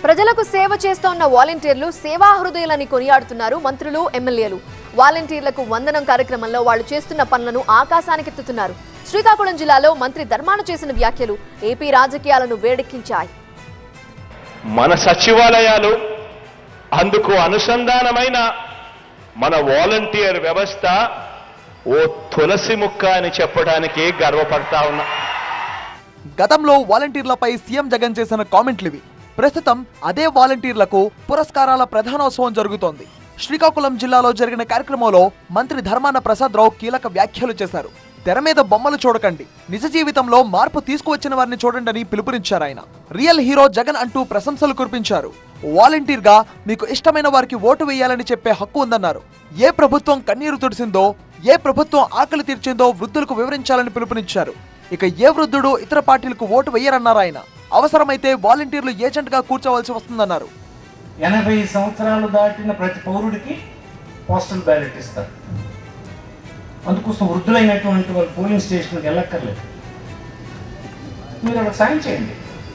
ప్రజలకు సేవ చేస్తోన్న వాలంటీర్లు సేవా హృదయాలని కొనియాడుతున్నారు మంత్రులు, ఎమ్మెల్యేలు. వాలంటీర్లకు వందనం కార్యక్రమంలో వాళ్ళు చేస్తున్న పనులను ఆకాశానికెత్తుతున్నారు. శ్రీకాకుళం జిల్లాలో మంత్రి ధర్మాన చేసిన వ్యాఖ్యలు ఏపీ రాజకీయాలను వేడెక్కించాయి. మన సచివాలయాలు, అందుకు అనుసంధానమైన మన వాలంటీర్ వ్యవస్థ ఓ తులసి ముక్క అని చెప్పడానికి గర్వపడతా ఉన్నా. గతంలో వాలంటీర్లపై సీఎం జగన్ చేసిన కామెంట్లు ఇవి. ప్రస్తుతం అదే వాలంటీర్లకు పురస్కారాల ప్రధానోత్సవం జరుగుతోంది. శ్రీకాకుళం జిల్లాలో జరిగిన కార్యక్రమంలో మంత్రి ధర్మాన ప్రసాదరావు కీలక వ్యాఖ్యలు చేశారు. తెర మీద బొమ్మలు చూడకండి, నిజ జీవితంలో మార్పు తీసుకువచ్చిన వారిని చూడండి అని పిలుపునిచ్చారు ఆయన. రియల్ హీరో జగన్ అంటూ ప్రశంసలు కురిపించారు. వాలంటీర్ గా మీకు ఇష్టమైన వారికి ఓటు వేయాలని చెప్పే హక్కు ఉందన్నారు. ఏ ప్రభుత్వం కన్నీరు తుడిసిందో, ఏ ప్రభుత్వం ఆకలి తీర్చిందో వృద్ధులకు వివరించాలని పిలుపునిచ్చారు. ఇక ఏ వృద్ధుడు ఇతర పార్టీలకు ఓటు వేయరన్నారు ఆయన. అవసరమైతే వాలంటీర్లు ఏజెంట్ గా కూర్చోవలసి వస్తుందన్నారు. 80 సంవత్సరాలు దాటిన ప్రతి పౌరుడికి పోస్టల్ బ్యాలెట్ ఇస్తారు. అందుకోసం వృద్ధులైనటువంటి వాళ్ళు పోలింగ్ స్టేషన్కి వెళ్ళక్కర్లేదు. మీరు వాళ్ళకి సాయం చేయండి.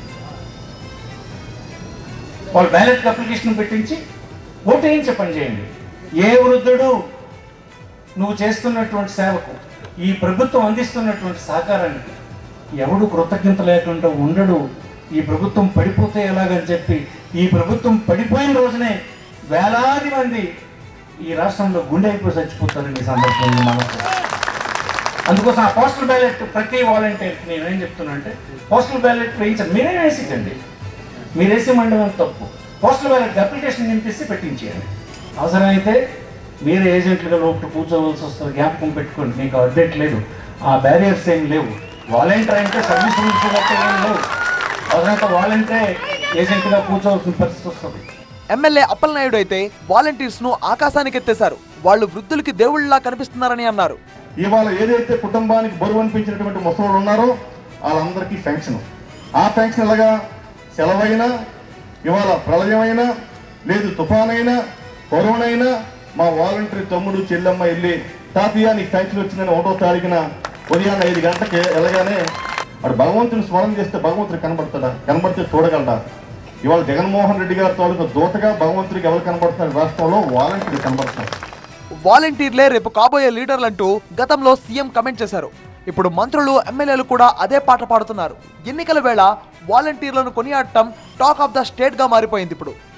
వాళ్ళు బ్యాలెట్ అప్లికేషన్ పెట్టించి ఓటు వేయించే పని చేయండి. ఏ వృద్ధుడు నువ్వు చేస్తున్నటువంటి సేవకు, ఈ ప్రభుత్వం అందిస్తున్నటువంటి సహకారానికి ఎవడు కృతజ్ఞత లేకుండా ఉండడు. ఈ ప్రభుత్వం పడిపోతే ఎలాగని చెప్పి, ఈ ప్రభుత్వం పడిపోయిన రోజునే వేలాది మంది ఈ రాష్ట్రంలో గుండె అయిపోయి చచ్చిపోతారని ఈ సందర్భంగా మనకు. అందుకోసం ఆ పోస్టల్ బ్యాలెట్ ప్రతి వాలంటీర్కి నేనేం చెప్తున్నా అంటే, పోస్టల్ బ్యాలెట్ వేయించండి. మీరే వేసించండి, మీరు వేసే మండలం తప్పు. పోస్టల్ బ్యాలెట్ అప్లికేషన్ నింపేసి పెట్టించేయండి. అవసరమైతే మీరే ఏజెంట్లుగా లోపల కూర్చోవలసి వస్తుంది. జ్ఞాపకం పెట్టుకోండి, మీకు అప్డేట్ లేదు, ఆ బ్యారియర్స్ ఏం లేవు. వాలంటీర్ అంటే సర్వీస్ రూల్స్ ఏం లేవు. అవసరమైతే వాలంటీర్ ఏజెంట్గా కూర్చోవలసిన పరిస్థితి వస్తుంది. ఎమ్మెల్యే అప్పలనాయుడు అయితే వాలంటీర్స్ ను ఆకాశానికి ఎత్తేశారు. వాళ్ళు వృద్ధులకి దేవుళ్లా కనిపిస్తున్నారని అన్నారు. ఇవాళ ఏదైతే కుటుంబానికి బరువు అనిపించినటువంటి ముసలు ఉన్నారో వాళ్ళందరికీ పెన్షన్. ఆ పెన్షన్ ఎలాగా, సెలవైనా, ఇవాళ ప్రళయమైనా, లేదు తుఫానైనా, కరోనైనా మా వాలంటీర్ తమ్ముడు చెల్లెమ్మ వెళ్ళి తాతయ్య నీకు పెన్షన్ వచ్చిందని 1వ తారీఖున ఉదయాన్నే 5 గంటకి వెళ్ళగానే వాడు భగవంతుని స్మరణ చేస్తే భగవంతుడు కనబడతాడా? కనబడితే చూడగలడా? ఇవాళ జగన్మోహన్ రెడ్డి గారి తాలూకు దూతగా భగవంతుడికి ఎవరు కనబడుతున్నారు? రాష్ట్రంలో వాలంటీర్ కనబడుతున్నారు. వాలంటీర్లే రేపు కాబోయే లీడర్లంటూ గతంలో సీఎం కమెంట్ చేశారు. ఇప్పుడు మంత్రులు, ఎమ్మెల్యేలు కూడా అదే పాట పాడుతున్నారు. ఎన్నికల వేళ వాలంటీర్లను కొనియాడటం టాక్ ఆఫ్ ద స్టేట్ గా మారిపోయింది ఇప్పుడు.